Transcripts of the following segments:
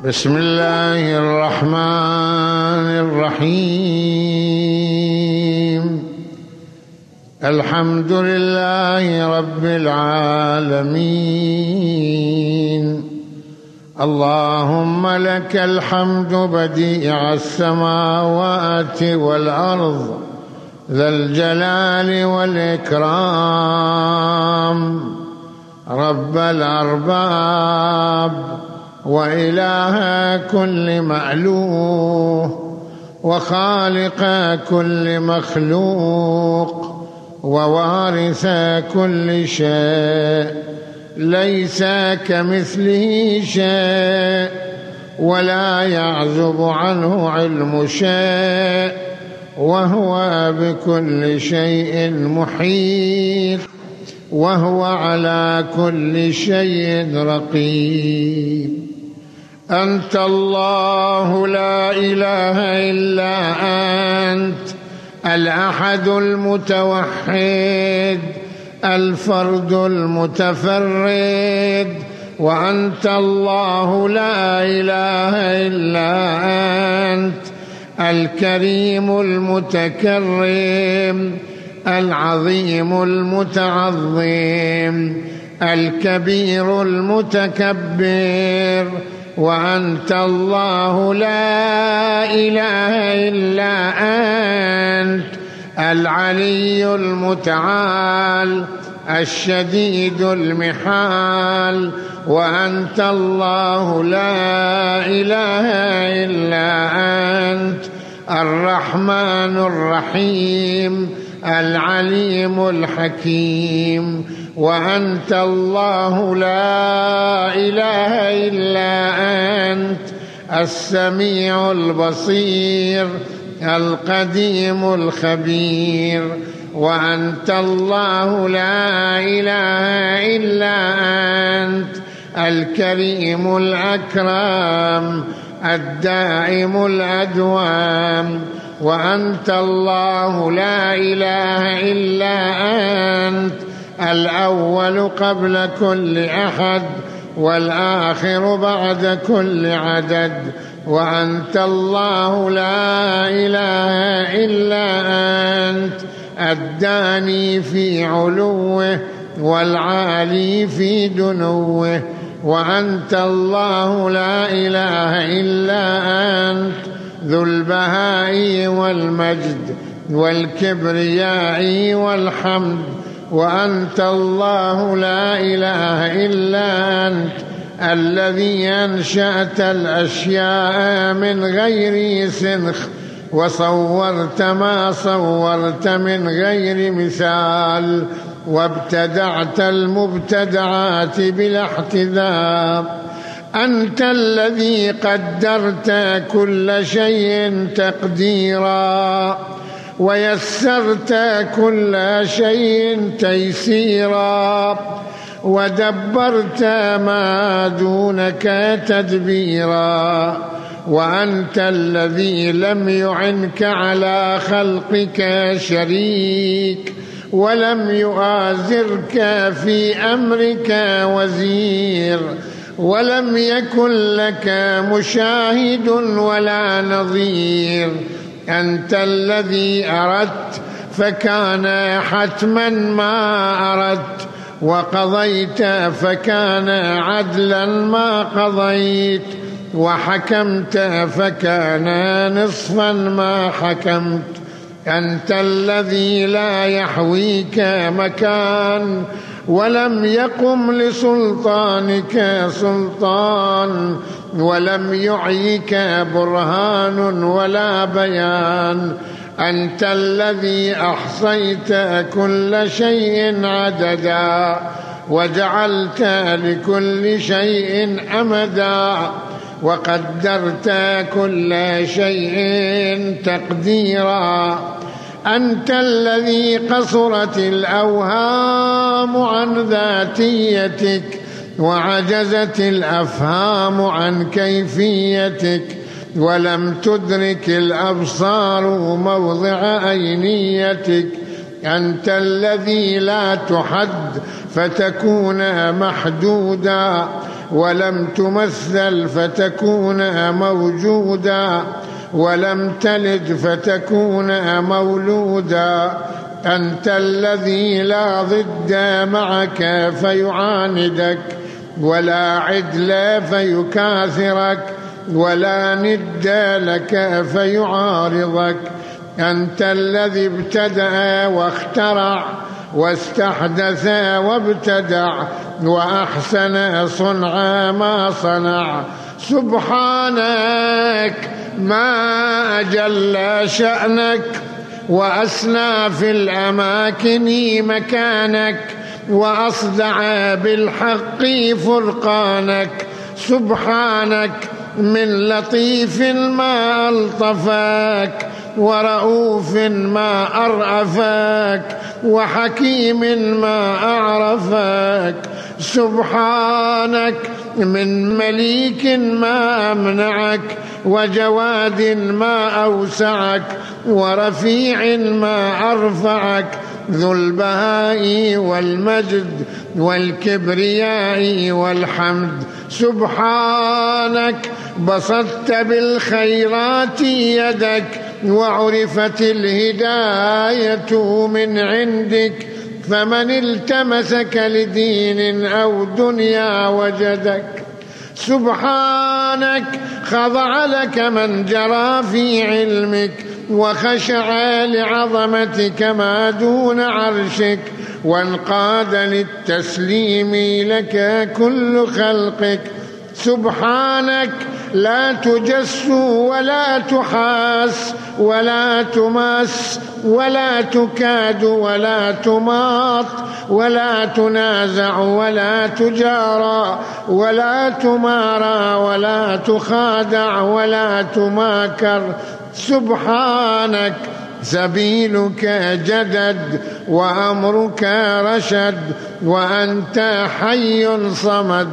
بسم الله الرحمن الرحيم. الحمد لله رب العالمين. اللهم لك الحمد بديع السماوات والأرض ذا الجلال والإكرام، رب الأرباب وإله كل مألوه وخالق كل مخلوق ووارث كل شيء، ليس كمثله شيء ولا يعزب عنه علم شيء، وهو بكل شيء محيط، وهو على كل شيء رقيب. أنت الله لا إله إلا أنت، الأحد المتوحد الفرد المتفرد، وأنت الله لا إله إلا أنت الكريم المتكرم العظيم المتعظم الكبير المتكبر، وأنت الله لا إله إلا أنت العلي المتعال الشديد المحال، وأنت الله لا إله إلا أنت الرحمن الرحيم العليم الحكيم، وأنت الله لا إله إلا أنت السميع البصير القديم الخبير، وأنت الله لا إله إلا أنت الكريم الأكرم الدائم الأدوام، وأنت الله لا إله إلا أنت الأول قبل كل أحد والآخر بعد كل عدد، وأنت الله لا إله إلا أنت الداني في علوه والعالي في دنوه، وأنت الله لا إله إلا أنت ذو البهاء والمجد والكبرياء والحمد، وأنت الله لا إله إلا أنت الذي أنشأت الأشياء من غير سنخ، وصورت ما صورت من غير مثال، وابتدعت المبتدعات بلا احتذاء. أنت الذي قدرت كل شيء تقديرا، ويسرت كل شيء تيسيرا، ودبرت ما دونك تدبيرا، وأنت الذي لم يعنك على خلقك شريك، ولم يؤازرك في أمرك وزير، ولم يكن لك مشاهد ولا نظير. أنت الذي أردت فكان حتما ما أردت، وقضيت فكان عدلا ما قضيت، وحكمت فكان نصفا ما حكمت. أنت الذي لا يحويك مكان، ولم يقم لسلطانك سلطان، ولم يعيك برهان ولا بيان. أنت الذي أحصيت كل شيء عددا، وجعلت لكل شيء أمدا، وقدرت كل شيء تقديرا. أنت الذي قصرت الأوهام عن ذاتيتك، وعجزت الأفهام عن كيفيتك، ولم تدرك الأبصار موضع أينيتك. أنت الذي لا تحد فتكون محدودا، ولم تمثل فتكون موجودا، ولم تلد فتكون مولودا. أنت الذي لا ضد معك فيعاندك، ولا عدل فيكاثرك، ولا ند لك فيعارضك. أنت الذي ابتدأ واخترع، واستحدث وابتدع، وأحسن صنع ما صنع. سبحانك ما أجل شأنك، وأسنى في الأماكن مكانك، وأصدع بالحق فرقانك. سبحانك من لطيف ما ألطفاك، ورؤوف ما أرأفاك، وحكيم ما أعرفاك. سبحانك من مليك ما أمنعك، وجواد ما أوسعك، ورفيع ما أرفعك. ذو البهاء والمجد والكبرياء والحمد. سبحانك بسطت بالخيرات يدك، وعرفت الهداية من عندك، فمن التمسك لدين أو دنيا وجدك. سبحانك خضع لك من جرى في علمك، وخشع لعظمتك ما دون عرشك، وانقاد للتسليم لك كل خلقك. سبحانك لا تجس ولا تحاس، ولا تماس، ولا تكاد، ولا تماط، ولا تنازع، ولا تجارى، ولا تمارى، ولا تخادع، ولا تماكر. سبحانك سبيلك جدد، وأمرك رشد، وأنت حي صمد.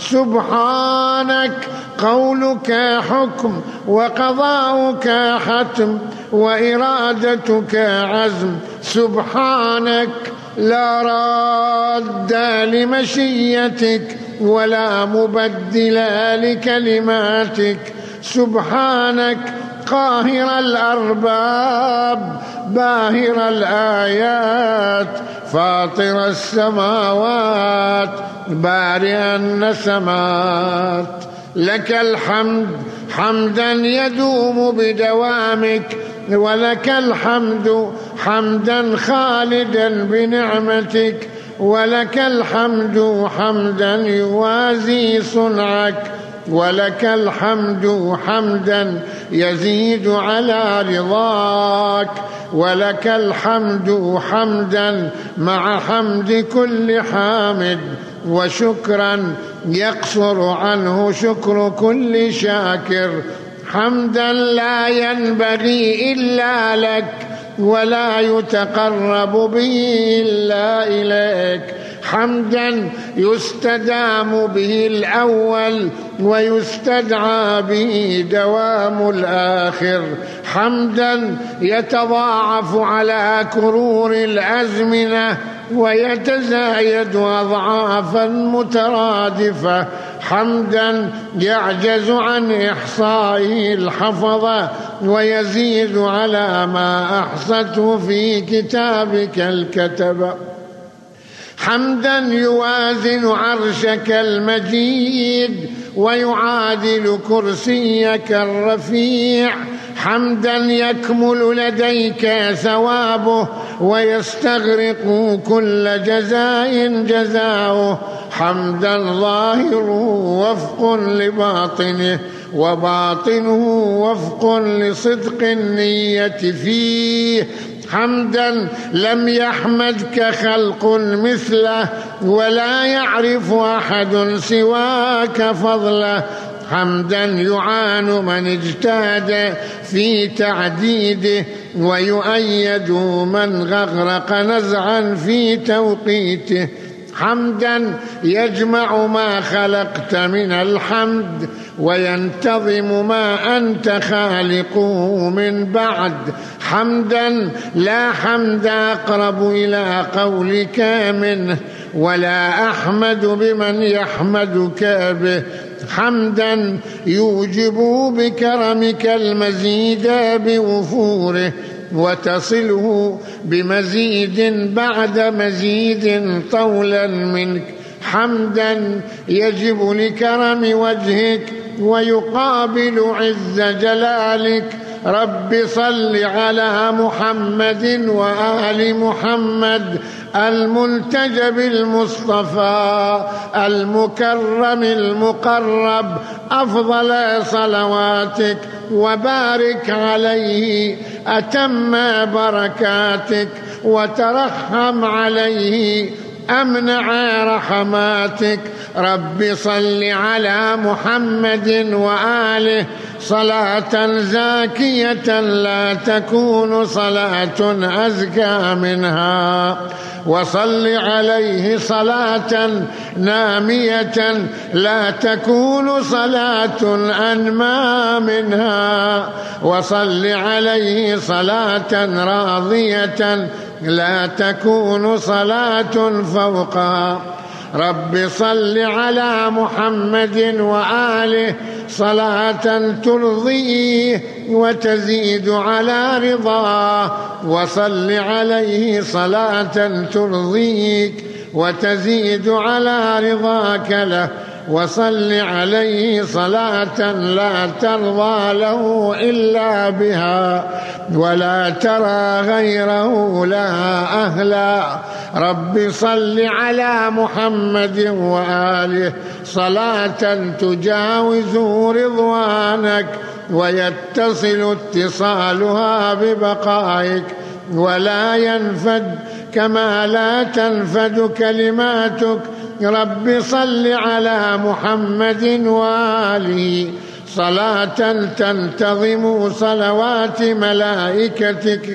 سبحانك قولك حكم، وقضاؤك حتم، وإرادتك عزم. سبحانك لا راد لمشيتك، ولا مبدل لكلماتك. سبحانك قاهر الأرباب، باهر الآيات، فاطر السماوات، بارئ النسمات. لك الحمد حمدا يدوم بدوامك، ولك الحمد حمدا خالدا بنعمتك، ولك الحمد حمدا يوازي صنعك، ولك الحمد حمدا يزيد على رضاك، ولك الحمد حمدا مع حمد كل حامد، وشكرا يقصر عنه شكر كل شاكر. حمدا لا ينبغي إلا لك، ولا يتقرب به إلا إليك. حمدا يستدام به الأول، ويستدعى به دوام الآخر. حمدا يتضاعف على كرور الأزمنة، ويتزايد أضعافا مترادفة. حمدا يعجز عن إحصائه الحفظة، ويزيد على ما أحصته في كتابك الكتبة. حمدا يوازن عرشك المجيد، ويعادل كرسيك الرفيع. حمدا يكمل لديك ثوابه، ويستغرق كل جزاء جزاؤه. حمدا ظاهر وفق لباطنه، وباطنه وفق لصدق النية فيه. حمدا لم يحمدك خلق مثله، ولا يعرف أحد سواك فضله. حمدا يعان من اجتهد في تعديده، ويؤيد من غرق نزعا في توقيته. حمدا يجمع ما خلقت من الحمد، وينتظم ما أنت خالقه من بعد حمدا لا حمد أقرب إلى قولك منه، ولا أحمد بمن يحمدك به حمدا يوجب بكرمك المزيد بوفوره، وتصله بمزيد بعد مزيد طولا منك حمدا يجب لكرم وجهك ويقابل عز جلالك. رب صل على محمد وآل محمد المنتجب المصطفى المكرم المقرب أفضل صلواتك، وبارك عليه أتم بركاتك، وترحم عليه أمنع رحماتك. رب صل على محمد وآله صلاة زاكية لا تكون صلاة أزكى منها، وصل عليه صلاة نامية لا تكون صلاة أنمى منها، وصل عليه صلاة راضية لا تكون صلاة فوقها. رب صل على محمد وآله صلاة ترضيه وتزيد على رضاه، وصل عليه صلاة ترضيك وتزيد على رضاك له، وصل عليه صلاة لا ترضى له إلا بها ولا ترى غيره لها أهلا. رب صل على محمد وآله صلاة تجاوز رضوانك ويتصل اتصالها ببقائك ولا ينفد كما لا تنفد كلماتك. رب صل على محمد وآله صلاة تنتظم صلوات ملائكتك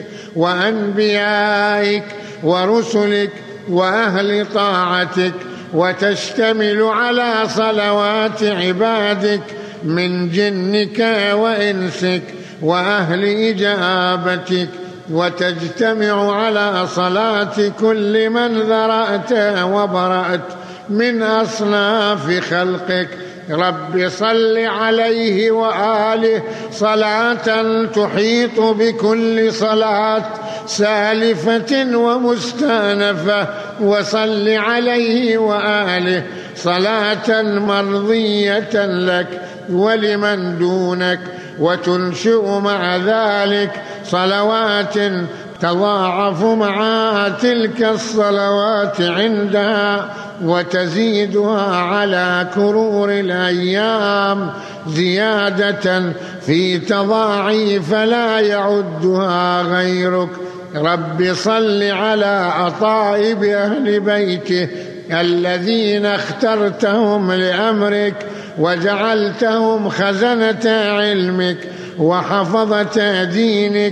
وأنبيائك ورسلك وأهل طاعتك، وتشتمل على صلوات عبادك من جنك وإنسك وأهل إجابتك، وتجتمع على صلاة كل من ذرأت وبرأت من أصناف خلقك. رب صل عليه وآله صلاة تحيط بكل صلاة سالفة ومستأنفة، وصل عليه وآله صلاة مرضية لك ولمن دونك، وتنشئ مع ذلك صلوات تضاعف مع تلك الصلوات عندها، وتزيدها على كرور الأيام زيادة في تضاعيف لا يعدها غيرك. رب صل على أطائب أهل بيته الذين اخترتهم لأمرك وجعلتهم خزنة علمك وحفظة دينك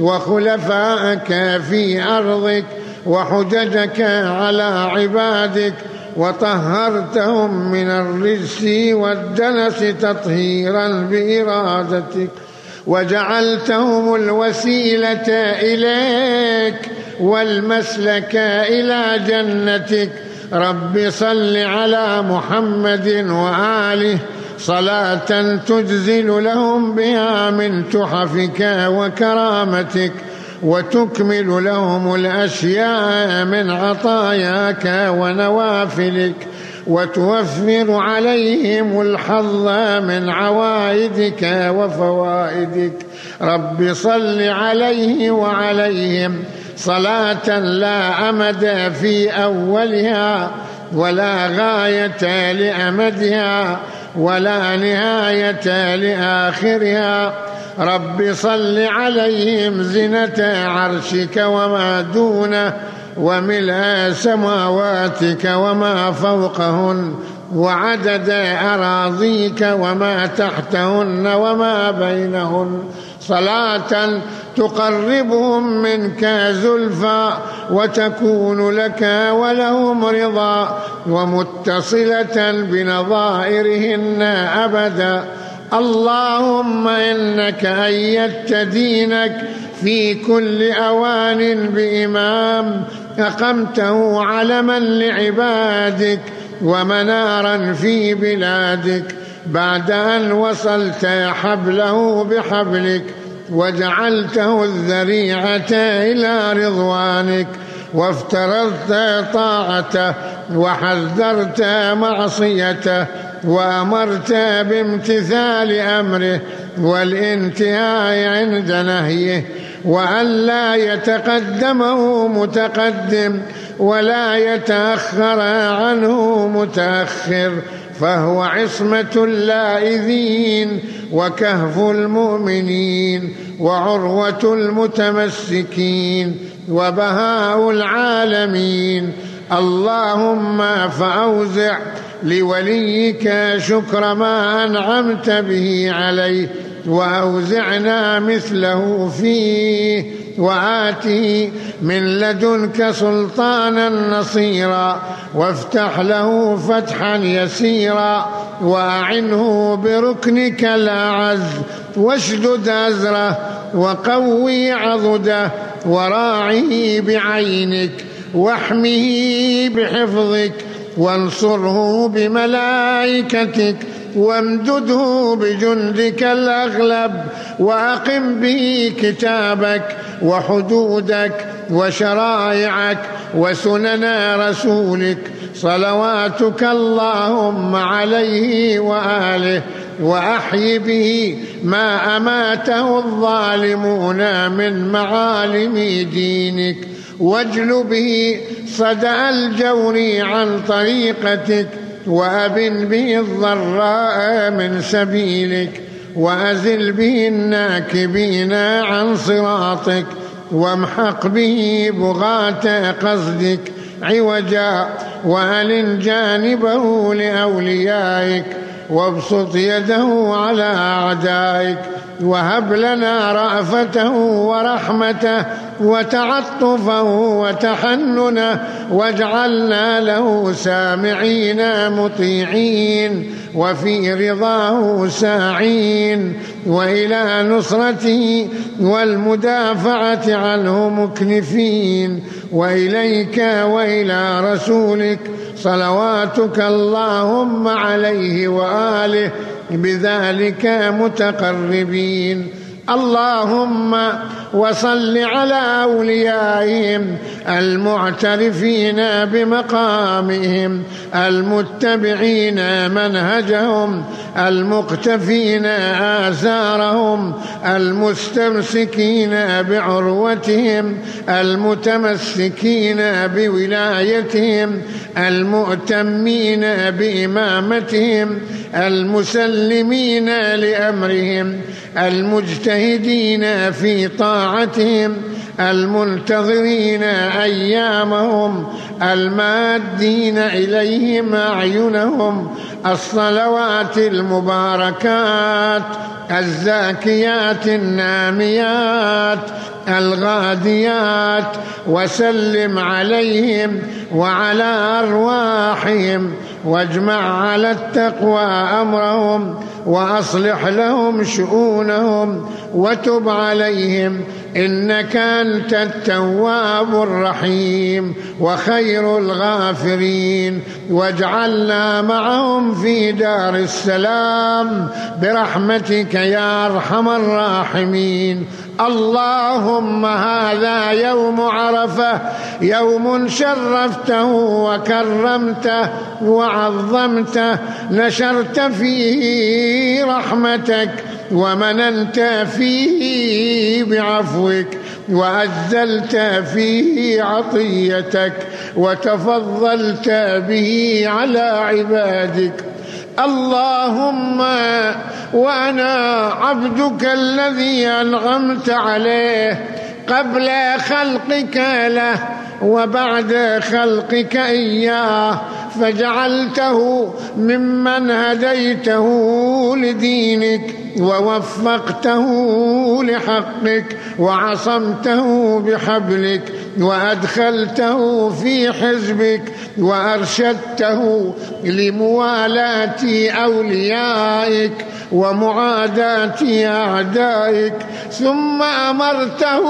وخلفاءك في أرضك وحججك على عبادك، وطهرتهم من الرجس والدنس تطهيرا بإرادتك، وجعلتهم الوسيلة إليك والمسلك إلى جنتك. رب صل على محمد وآله صلاة تجزل لهم بها من تحفك وكرامتك، وتكمل لهم الأشياء من عطاياك ونوافلك، وتوفر عليهم الحظ من عوائدك وفوائدك. رب صل عليه وعليهم صلاة لا أمد في أولها ولا غاية لأمدها ولا نهاية لآخرها. رب صل عليهم زنة عرشك وما دونه وملء سماواتك وما فوقهن وعدد أراضيك وما تحتهن وما بينهن صلاة تقربهم منك زلفى وتكون لك ولهم رضا ومتصلة بنظائرهن أبدا. اللهم إنك أيدت دينك في كل أوان بإمام أقمته علما لعبادك ومنارا في بلادك بعد أن وصلت حبله بحبلك وجعلته الذريعة إلى رضوانك وافترضت طاعته وحذرت معصيته وأمرت بامتثال أمره والانتهاء عند نهيه وأن لا يتقدمه متقدم ولا يتأخر عنه متأخر، فهو عصمة اللائذين وكهف المؤمنين وعروة المتمسكين وبهاء العالمين. اللهم فأوزع لوليك شكر ما أنعمت به عليه وأوزعنا مثله فيه وآته من لدنك سلطانا نصيرا وافتح له فتحا يسيرا وأعنه بركنك الأعز واشدد أزره وقوي عضده وراعه بعينك واحمه بحفظك وانصره بملائكتك وامدده بجندك الأغلب وأقم به كتابك وحدودك وشرائعك وسنن رسولك صلواتك اللهم عليه وآله وأحي به ما أماته الظالمون من معالم دينك واجل به صدأ الجور عن طريقتك وأبن به الضراء من سبيلك وأزل به الناكبين عن صراطك وامحق به بغاة قصدك عوجا وألن جانبه لأوليائك وابسط يده على أعدائك وهب لنا رأفته ورحمته وتعطفه وتحننه واجعلنا له سامعين مطيعين وفي رضاه ساعين وإلى نصرته والمدافعة عنه مكنفين وإليك وإلى رسولك صلواتك اللهم عليه وآله بذلك متقربين. اللهم وصل على أوليائهم المعترفين بمقامهم المتبعين منهجهم المقتفين آثارهم المستمسكين بعروتهم المتمسكين بولايتهم المؤتمين بإمامتهم المسلمين لأمرهم المجتهدين في طاعتهم المنتظرين أيامهم المادين إليهم أعينهم الصلوات المباركات الزاكيات الناميات الغاديات وسلم عليهم وعلى أرواحهم واجمع على التقوى أمرهم وأصلح لهم شؤونهم وتب عليهم إنك أنت التواب الرحيم وخير الغافرين واجعلنا معهم في دار السلام برحمتك يا أرحم الراحمين. اللهم هذا يوم عرفة يوم شرفته وكرمته وعظمته نشرت فيه رحمتك ومننت فيه بعفوك وأجزلت فيه عطيتك وتفضلت به على عبادك. اللهم وأنا عبدك الذي أنعمت عليه قبل خلقك له وبعد خلقك إياه فجعلته ممن هديته لدينك ووفقته لحقك وعصمته بحبلك وأدخلته في حزبك وأرشدته لموالاة أوليائك ومعاداة أعدائك، ثم أمرته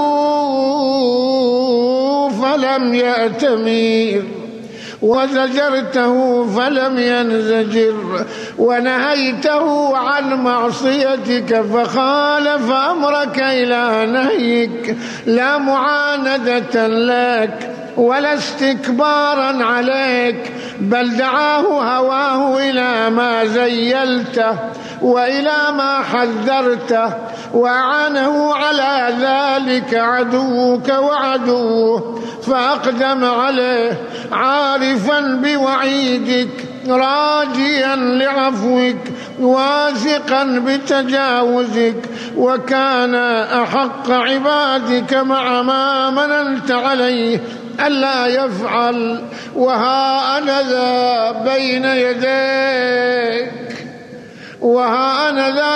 فلم يأتمر وزجرته فلم ينزجر ونهيته عن معصيتك فخالف أمرك إلى نهيك، لا معاندة لك ولا استكبارا عليك، بل دعاه هواه إلى ما زيلته وإلى ما حذرته، وأعانه على ذلك عدوك وعدوه فأقدم عليه عارفا بوعيدك راجيا لعفوك واثقا بتجاوزك، وكان أحق عبادك مع ما مننت عليه ألا يفعل. وها أنا ذا بين يديك، وها أنا ذا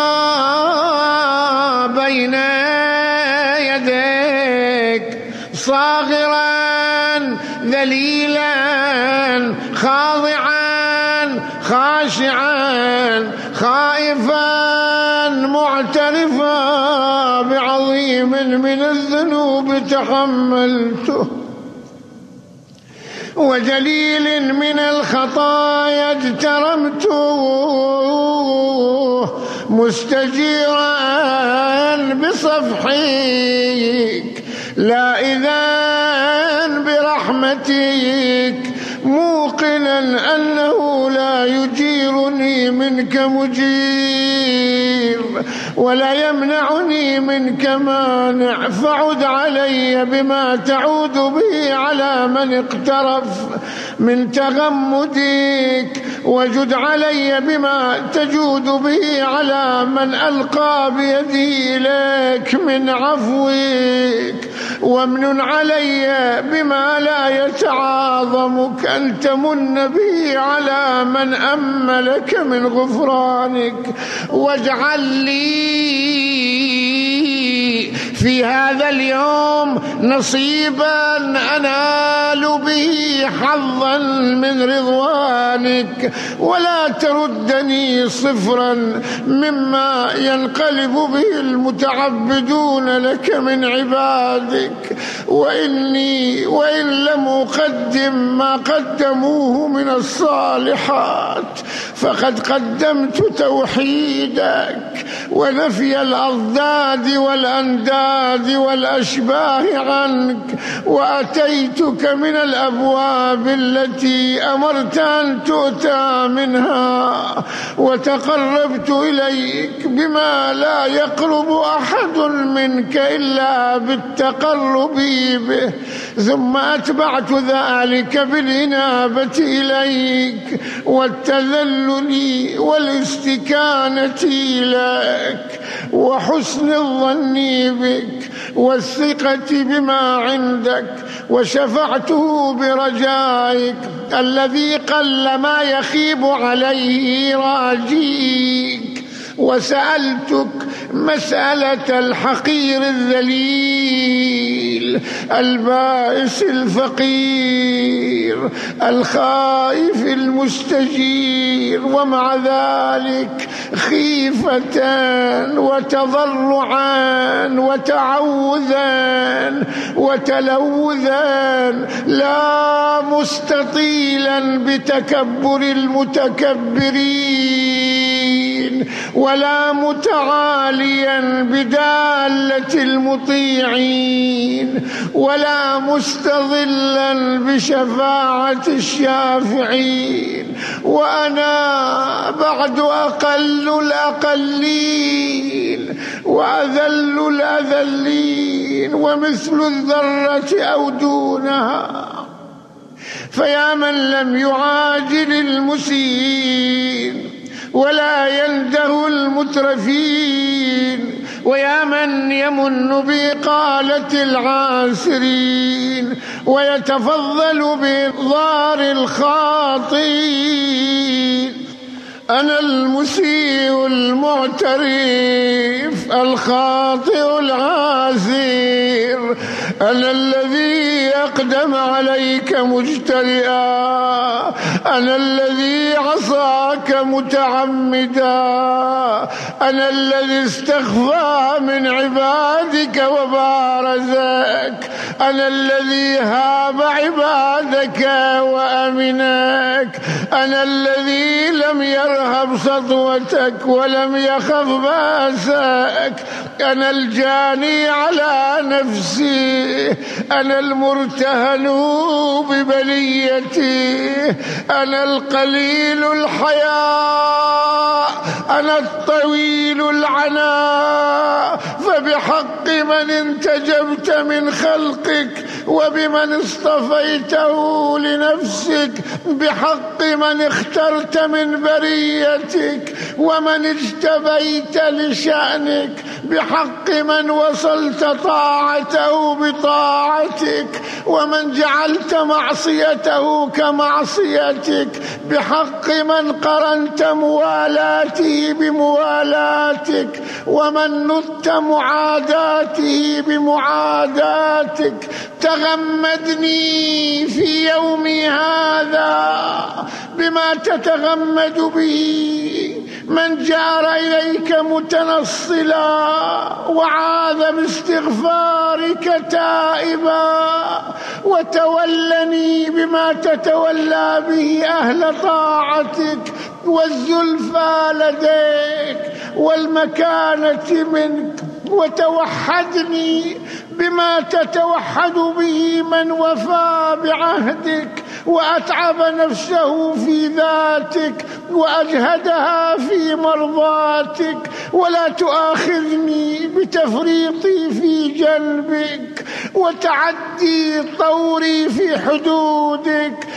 بين يديك صاغرا ذليلا خاضعا خاشعا خائفا معترفا بعظيم من الذنوب تحملته وجليل من الخطايا اجترمته، مستجيرا بصفحك لائذا برحمتك، موقنا أنه لا يجيرني منك مجير ولا يمنعني منك مانع، فعد علي بما تعود به على من اقترف من تغمدك، وجد علي بما تجود به على من ألقى بيدي إليك من عفوك، وامنن علي بما لا يتعاظمك أن تمن به على من أملك من غفرانك، واجعل لي في هذا اليوم نصيبا أنال به حظا من رضوانك، ولا تردني صفرا مما ينقلب به المتعبدون لك من عبادك، وإن لم أقدم ما قدموه من الصالحات فقد قدمت توحيدك ونفي الأضداد والأنداد والأشباه عنك، وأتيتك من الأبواب التي أمرت أن تؤتى منها، وتقربت إليك بما لا يقرب أحد منك إلا بالتقرب به، ثم أتبعت ذلك بالإنابة إليك والتذلل والاستكانة لك وحسن الظن بك والثقة بما عندك، وشفعته برجائك الذي قل ما يخيب عليه راجيك، وسألتك مسألة الحقير الذليل البائس الفقير الخائف المستجير، ومع ذلك خيفة وتضرعا وتعوذا وتلوذا، لا مستطيلا بتكبر المتكبرين ولا متعاليا بدالة المطيعين ولا مستظلا بشفاعة الشافعين، وأنا بعد أقل الأقلين وأذل الأذلين ومثل الذرة أو دونها، فيا من لم يعاجل المسيء ولا ينده المترفين، ويا من يمن بإقالة العاسرين ويتفضل بإنظار الخاطئين، أنا المسيء المعترف الخاطئ العاسر، أنا الذي أقدم عليك مجترئا، أنا الذي عصاك متعمدا، أنا الذي استخفى من عبادك وبارزك، أنا الذي هاب عبادك وأمنك، أنا الذي لم يرهب سطوتك ولم يخف باسك، أنا الجاني على نفسي، أنا المرتهن ببليتي، أنا القليل الحياء، أنا الطويل العناء، فبحق من انتجبت من خلقك وبمن اصطفيته لنفسك، بحق من اخترت من بريتك ومن اجتبيت لشأنك، بحق من وصلت طاعته بطاعتك ومن جعلت معصيته كمعصيتك، بحق من قرنت موالاته بموالاتك ومن نطت معاداته بمعاداتك. تغمدني في يومي هذا بما تتغمد به من جار إليك متنصلا وعاذ باستغفارك تائبا، وتولني بما تتولى به أهل طاعتك والزلفى لديك والمكانة منك، وتوحدني بما تتوحد به من وفى بعهدك وأتعب نفسه في ذاتك وأجهدها في مرضاتك، ولا تؤاخذني بتفريطي في جنبك وتعدي طوري في حدودك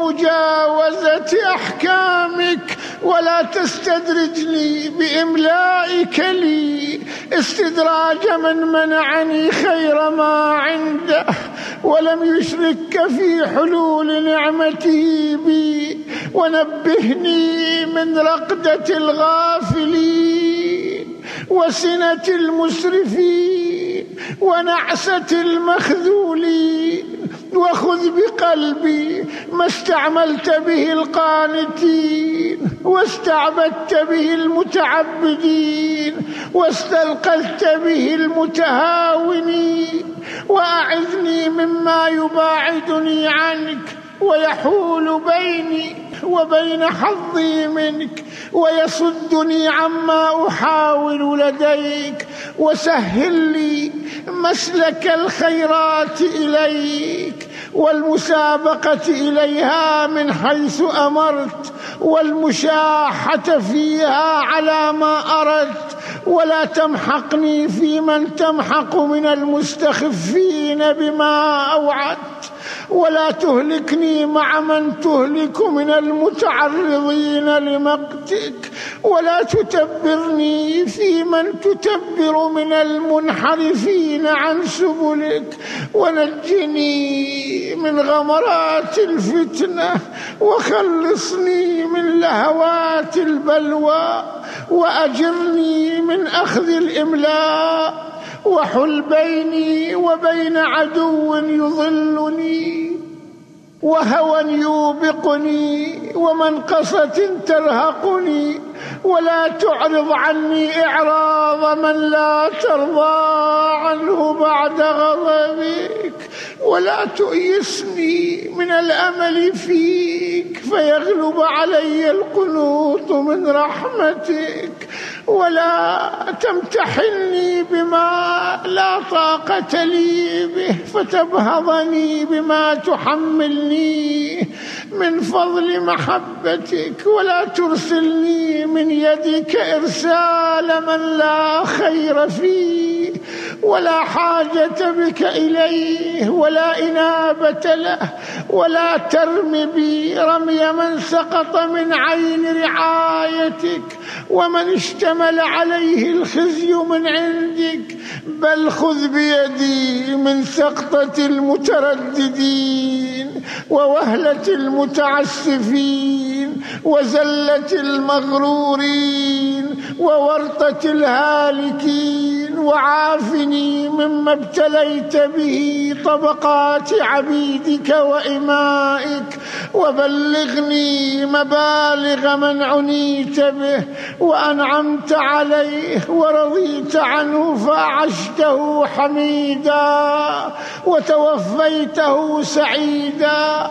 ومجاوزة أحكامك، ولا تستدرجني بإملائك لي استدراج من منعني خير ما عنده ولم يشرك في حلول نعمته بي، ونبهني من رقدة الغافلين وسنة المسرفين ونعسة المخذولين، وخذ بقلبي ما استعملت به القانتين واستعبدت به المتعبدين واستلقذت به المتهاونين، وأعذني مما يباعدني عنك ويحول بيني وبين حظي منك ويصدني عما أحاول لديك، وسهل لي مسلك الخيرات إليك والمسابقة إليها من حيث أمرت والمشاحة فيها على ما أردت، ولا تمحقني في من تمحق من المستخفين بما أوعدت، ولا تهلكني مع من تهلك من المتعرضين لمقتك، ولا تتبرني في من تتبر من المنحرفين عن سبلك، ونجني من غمرات الفتنة وخلصني من لهوات البلوى، وأجرني من أخذ الإملاء، وحل بيني وبين عدو يضلني وهوى يوبقني ومنقصة ترهقني، ولا تعرض عني إعراض من لا ترضى عنه بعد غضبك، ولا تؤيسني من الأمل فيك فيغلب علي القنوط من رحمتك، ولا تمتحني بما لا طاقة لي به فتبهضني بما تحملني من فضل محبتك، ولا ترسلني من يدك إرسال من لا خير فيه ولا حاجة بك إليه ولا إنابة له، ولا ترم بي رمي من سقط من عين رعايتك ومن اشتمل عليه الخزي من عندك، بل خذ بيدي من سقطة المترددين ووهلة المتعسفين وزلة المغرورين وورطة الهالكين، وعافني مما ابتليت به طبقات عبيدك وإمائك، وبلغني مبالغ من عنيت به وأنعمت عليه ورضيت عنه فأعشته حميدا وتوفيته سعيدا،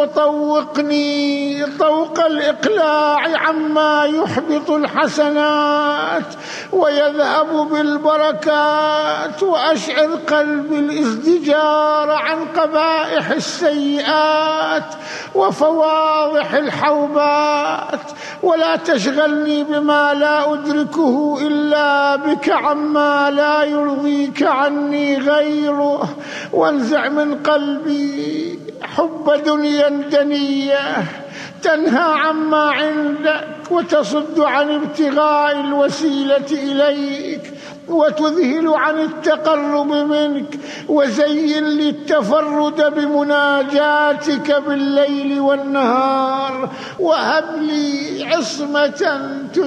وطوقني طوق الإقلاع عما يحبط الحسنات ويذهب بالبركات، وأشعر قلبي الازدجار عن قبائح السيئات وفواضح الحوبات، ولا تشغلني بما لا أدركه إلا بك عما لا يرضيك عني غيره، وانزع من قلبي حب دنيا دنية تنهى عما عندك وتصد عن ابتغاء الوسيلة إليك وتذهل عن التقرب منك، وزين لي التفرد بمناجاتك بالليل والنهار، وهب لي عصمة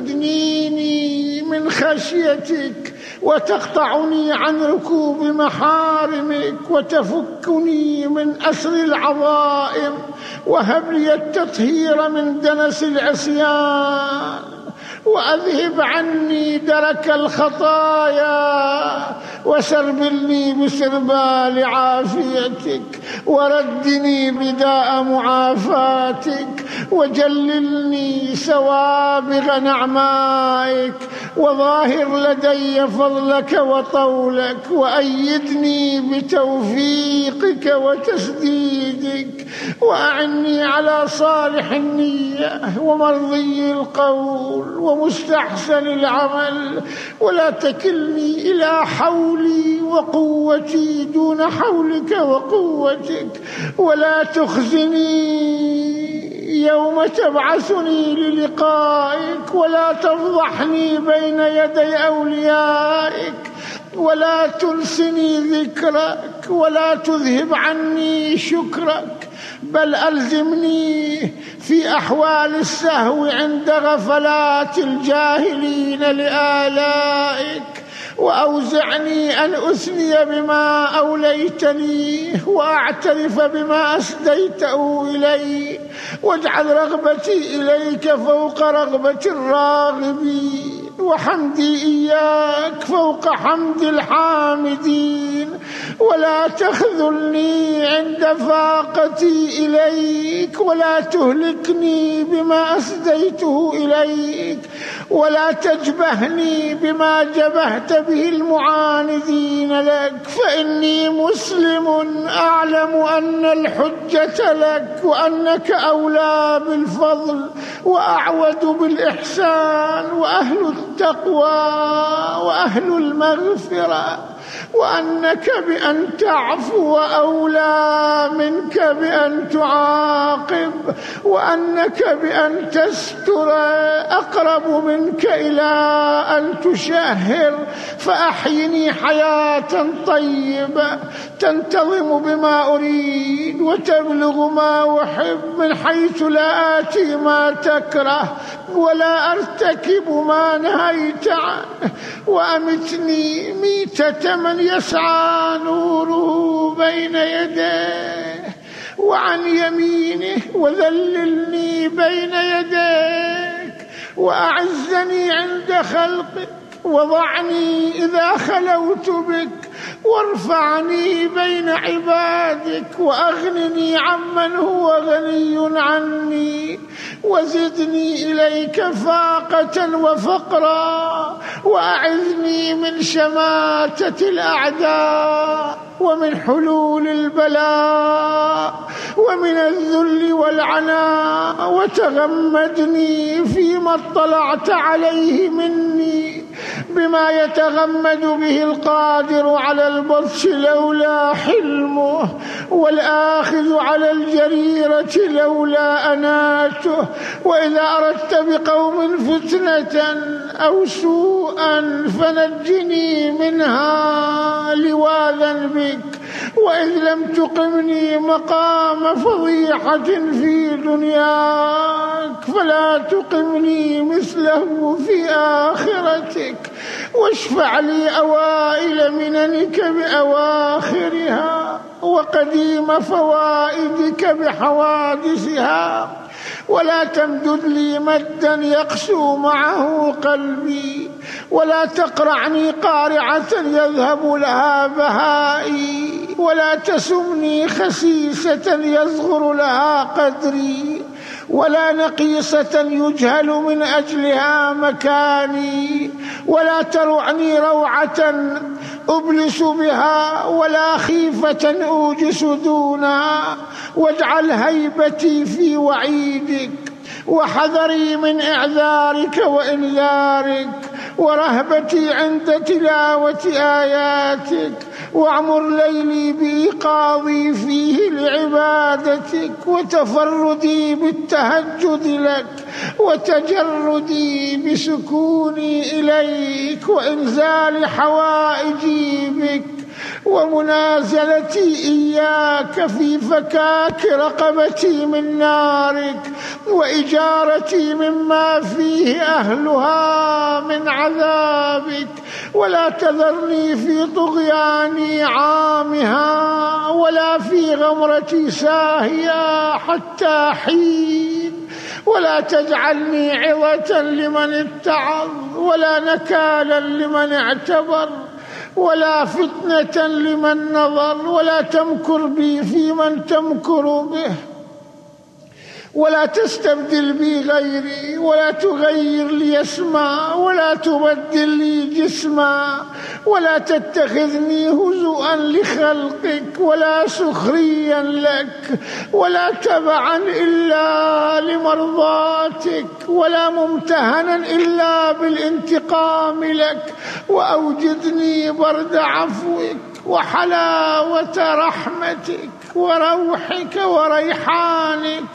تدنيني من خشيتك وتقطعني عن ركوب محارمك وتفكني من أسر العظائم، وهب لي التطهير من دنس العصيان، وأذهب عني درك الخطايا، وسربلني بسربال عافيتك، وردني بداء معافاتك، وجللني سوابغ نعمائك، وظاهر لدي فضلك وطولك، وأيدني بتوفيقك وتسديدك، وأعني على صالح النية ومرضي القول ومستحسن العمل، ولا تكلني إلى حولي وقوتي دون حولك وقوتك، ولا تخزني يوم تبعثني للقائك، ولا تفضحني بين يدي أوليائك، ولا تنسني ذكرك، ولا تذهب عني شكرك، بل ألزمني في أحوال السهو عند غفلات الجاهلين لآلائك، وأوزعني أن أثني بما أوليتني وأعترف بما أسديته إلي، واجعل رغبتي إليك فوق رغبة الراغبين، وحمدي إياك فوق حمد الحامدين، ولا تخذلني عند فاقتي إليك، ولا تهلكني بما أسديته إليك، ولا تجبهني بما جبهت به المعاندين لك، فإني مسلم أعلم أن الحجة لك، وأنك أولى بالفضل وأعود بالإحسان وأهل التقوى وأهل المغفرة، وأنك بأن تعفو أولى منك بأن تعاقب، وأنك بأن تستر أقرب منك إلى أن تشهر، فأحيني حياة طيبة تنتظم بما أريد وتبلغ ما أحب، من حيث لا آتي ما تكره ولا أرتكب ما نهيت عنه، وأمتني ميتة من يسعى نوره بين يديه وعن يمينه، وذللني بين يديك، وأعزني عند خلقك، وضعني إذا خلوت بك، وارفعني بين عبادك، وأغنني عمن هو غني عني، وزدني إليك فاقة وفقرا، وأعذني من شماتة الأعداء ومن حلول البلاء ومن الذل والعناء، وتغمدني فيما اطلعت عليه مني، بما يتغمد به القادر على البطش لولا حلمه، والآخذ على الجريرة لولا أناته. وإذا أردت بقوم فتنة أو سوءا فنجني منها لواذا بك، وإذ لم تقمني مقام فضيحة في دنياك فلا تقمني مثله في آخرتك، واشفع لي أوائل مننك بأواخرها، وقديم فوائدك بحوادثها، ولا تمدد لي مدا يقسو معه قلبي، ولا تقرعني قارعة يذهب لها بهائي، ولا تسمني خسيسة يصغر لها قدري، ولا نقيصة يجهل من أجلها مكاني، ولا ترعني روعة أبلس بها، ولا خيفة أوجس دونها، واجعل هيبتي في وعيدك، وحذري من إعذارك وإنذارك، ورهبتي عند تلاوة آياتك، واعمر ليلي بإيقاظي فيه لعبادتك، وتفردي بالتهجد لك، وتجردي بسكوني إليك، وإنزال حوائجي بك، ومنازلتي إياك في فكاك رقبتي من نارك، وإجارتي مما فيه أهلها من عذابك، ولا تذرني في طغياني عامها، ولا في غمرتي ساهيا حتى حين، ولا تجعلني عظة لمن اتعظ، ولا نكالا لمن اعتبر، ولا فتنة لمن نظر، ولا تمكر بي في من تمكر به، ولا تستبدل بي غيري، ولا تغير لي اسما، ولا تبدل لي جسما، ولا تتخذني هزؤا لخلقك، ولا سخريا لك، ولا تبعا إلا لمرضاتك، ولا ممتهنا إلا بالانتقام لك، وأوجدني برد عفوك وحلاوة رحمتك وروحك وريحانك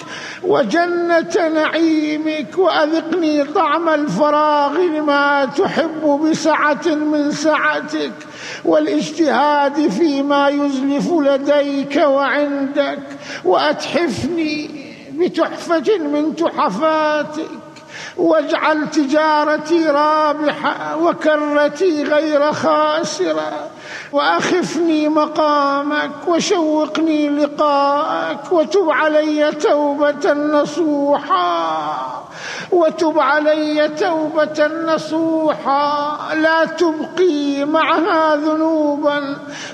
وجنة نعيمك، وأذقني طعم الفراغ لما تحب بسعة من سعتك، والاجتهاد فيما يزلف لديك وعندك، وأتحفني بتحفة من تحفاتك، واجعل تجارتي رابحة وكرتي غير خاسرة، وأخفني مقامك وشوقني لقاءك، وتب علي توبة نصوحا، وتب علي توبة نصوحا، لا تبقي معها ذنوبا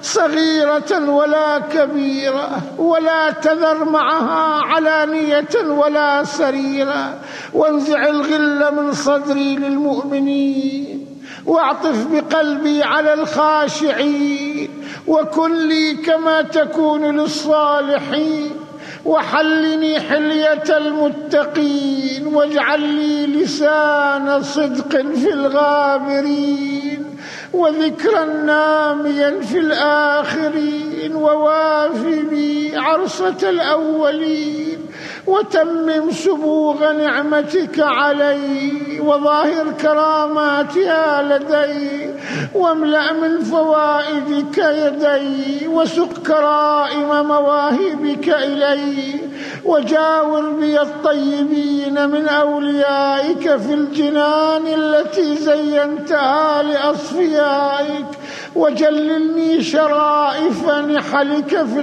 صغيرة ولا كبيرة، ولا تذر معها علانية ولا سريرة، وانزع الغل من صدري للمؤمنين، واعطف بقلبي على الخاشعين، وكن لي كما تكون للصالحين، وحلني حلية المتقين، واجعل لي لسان صدق في الغابرين، وذكرا ناميا في الآخرين، ووافني عرصة الأولين، وتمم سبوغ نعمتك علي، وظاهر كراماتها لدي، واملأ من فوائدك يدي، وسق كرائم مواهبك إلي، وجاور بي الطيبين من أوليائك في الجنان التي زينتها لأصفيائك، وجللني شرائف نحلك في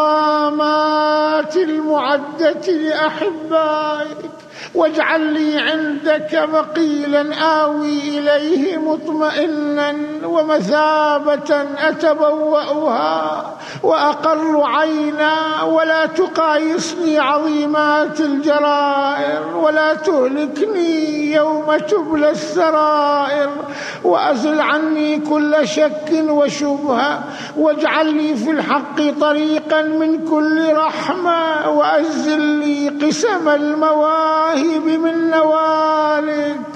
المقامات المعدة لأحبائك، واجعل لي عندك مقيلا آوي إليه مطمئنا، ومثابة أتبوأها، وأقر عينا، ولا تقايسني عظيمات الجرائر، ولا تهلكني يوم تبلى السرائر، وأزل عني كل شك وشبهة، واجعل لي في الحق طريقا من كل رحمة، وأزل لي قسم المواهب من نوالك،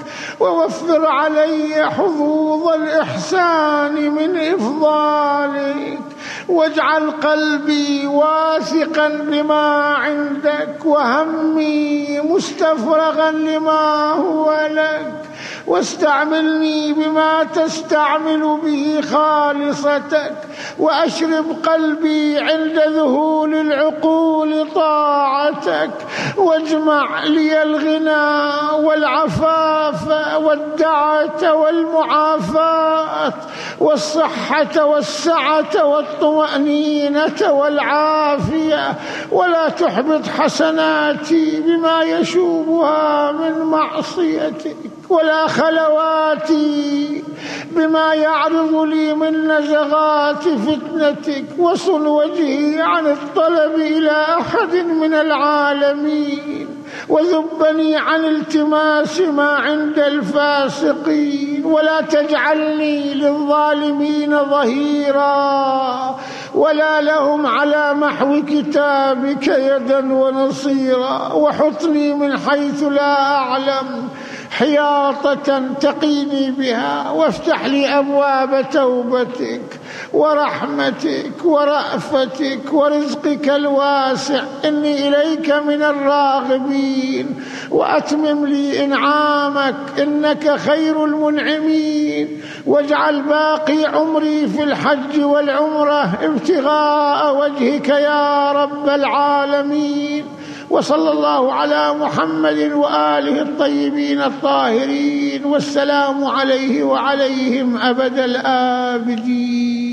ووفر علي حظوظ الإحسان من إفضالك، واجعل قلبي واثقا لما عندك، وهمي مستفرغا لما هو لك، واستعملني بما تستعمل به خالصتك، وأشرب قلبي عند ذهول العقول طاعتك، واجمع لي الغنى والعفاف والدعة والمعافاة والصحة والسعة والطمأنينة والعافية، ولا تحبط حسناتي بما يشوبها من معصيتك، ولا خلواتي بما يعرض لي من نزغات فتنتك، وصل وجهي عن الطلب إلى أحد من العالمين، وذبني عن التماس ما عند الفاسقين، ولا تجعلني للظالمين ظهيرا، ولا لهم على محو كتابك يدا ونصيرا، وحطني من حيث لا أعلم حياطة تقيني بها، وافتح لي أبواب توبتك ورحمتك ورأفتك ورزقك الواسع، إني إليك من الراغبين، وأتمم لي إنعامك إنك خير المنعمين، واجعل باقي عمري في الحج والعمرة ابتغاء وجهك يا رب العالمين. وصلى الله على محمد وآله الطيبين الطاهرين، والسلام عليه وعليهم أبد الآبدين.